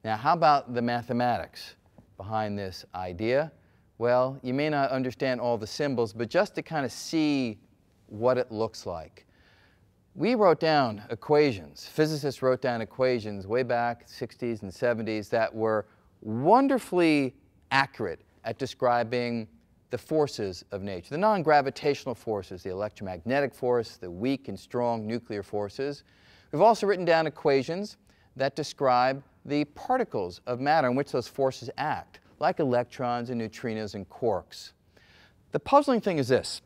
Now, how about the mathematics behind this idea? Well, you may not understand all the symbols, but just to kind of see what it looks like. We wrote down equations, physicists wrote down equations way back 60s and 70s that were wonderfully accurate at describing the forces of nature, the non-gravitational forces, the electromagnetic force, the weak and strong nuclear forces. We've also written down equations that describe the particles of matter in which those forces act, like electrons and neutrinos and quarks. The puzzling thing is this.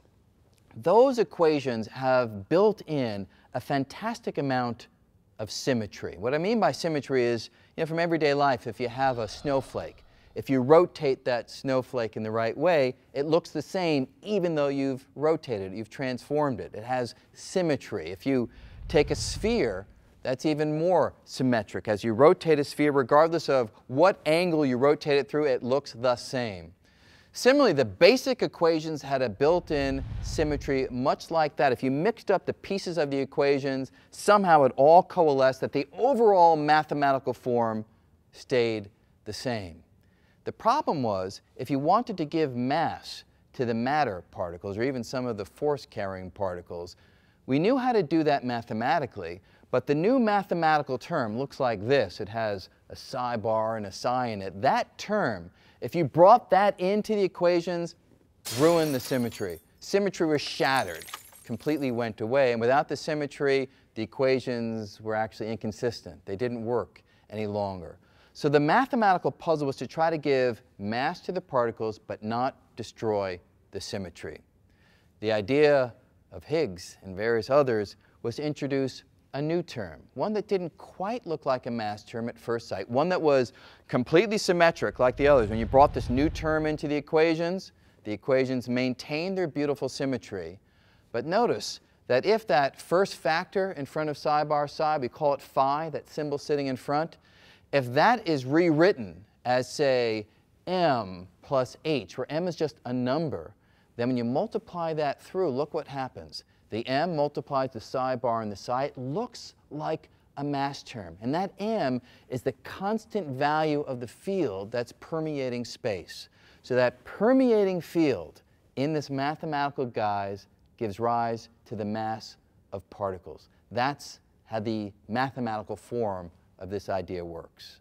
Those equations have built in a fantastic amount of symmetry. What I mean by symmetry is, from everyday life, if you have a snowflake, if you rotate that snowflake in the right way, it looks the same even though you've rotated it, you've transformed it. It has symmetry. If you take a sphere, that's even more symmetric. As you rotate a sphere, regardless of what angle you rotate it through, it looks the same. Similarly, the basic equations had a built-in symmetry much like that. If you mixed up the pieces of the equations, somehow it all coalesced that the overall mathematical form stayed the same. The problem was, if you wanted to give mass to the matter particles, or even some of the force-carrying particles, we knew how to do that mathematically, but the new mathematical term looks like this. It has a psi bar and a psi in it. That term, if you brought that into the equations, ruined the symmetry. Symmetry was shattered, completely went away, and without the symmetry, the equations were actually inconsistent. They didn't work any longer. So the mathematical puzzle was to try to give mass to the particles, but not destroy the symmetry. The idea of Higgs and various others was to introduce a new term, one that didn't quite look like a mass term at first sight, one that was completely symmetric like the others. When you brought this new term into the equations maintained their beautiful symmetry. But notice that if that first factor in front of psi bar psi, we call it phi, that symbol sitting in front, if that is rewritten as, say, m plus h, where m is just a number, then when you multiply that through, look what happens. The m multiplies the psi bar and the psi. It looks like a mass term. And that m is the constant value of the field that's permeating space. So that permeating field in this mathematical guise gives rise to the mass of particles. That's how the mathematical form of this idea works.